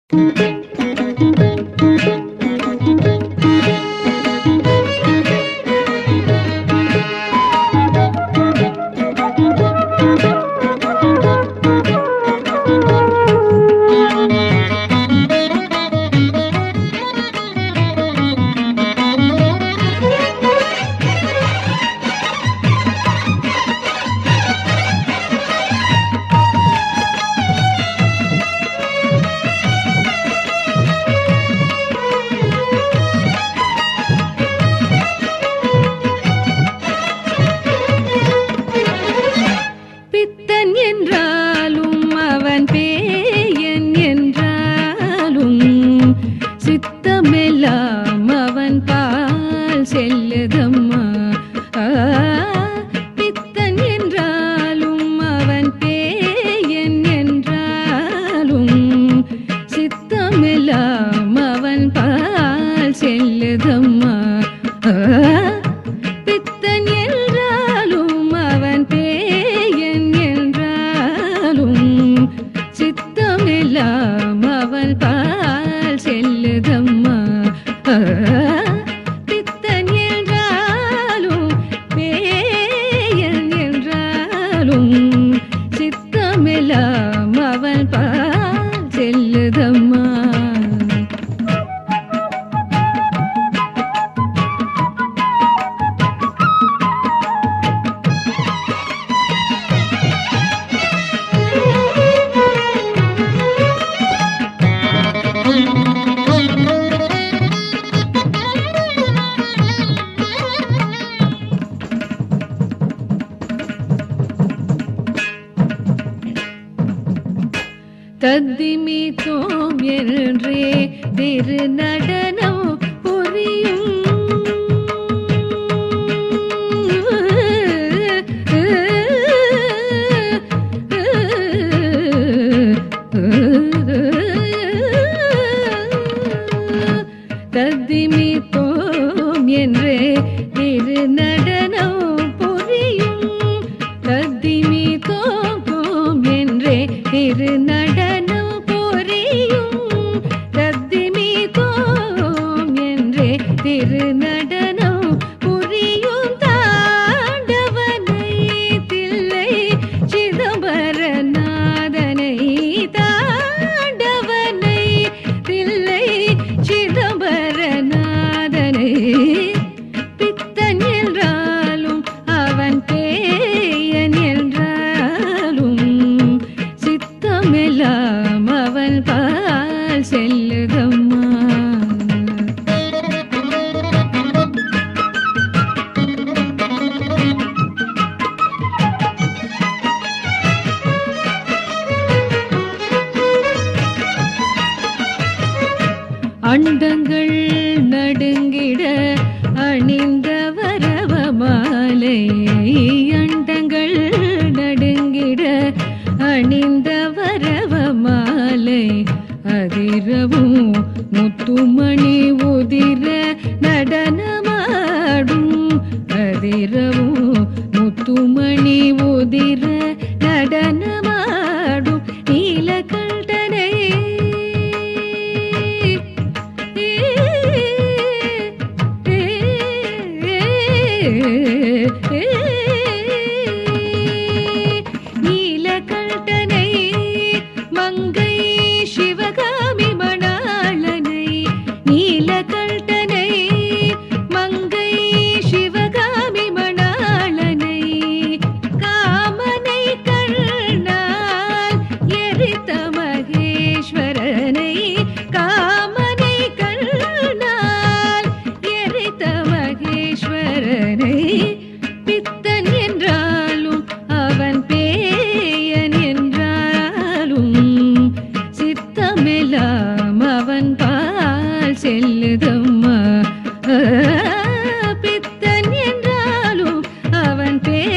தத்திமித்தோம் என்றே திரு நடனம் புரியும் தத்திமித்தோம் என்றே திரு நடனம் புரியும் தத்திமித்தோம் என்றே திரு திருநடனம் புரியும் தாண்டவனை தில்லை சிதம்பரநாதனை தாண்டவனை தில்லை சிதம்பரநாதனை பித்தன் என்றாலும் அவன் பேயன் என்றாலும் சித்தமெல்லாம் அவன் பால் செல்லுதம்மா. அண்டங்கள் நடுங்கிட அணிந்த வரவமாலை அண்டங்கள் நடுங்கிட அணிந்த வரவமாலை அதிரவும் முத்துமணி உதிர நடனமாடும் அதிரவும் முத்துமணி உதிர நடனமாடும் நீலகண்டனை நீலகண்டனை மங்கை சிவகாமி மணாளனை நீலகண்டனை மங்கை சிவகாமி மணாளனை காமனை கண்ணால் எரித்த மகேஸ்வரனை காமனை கண்ணால் எரித்த மகேஸ்வரனை பித்தன் என்றாலும் அவன் பேயன் என்றாலும் சித்தமெல்லாம் அவன் பால் செல்லுதம்மா. பித்தன் என்றாலும் அவன்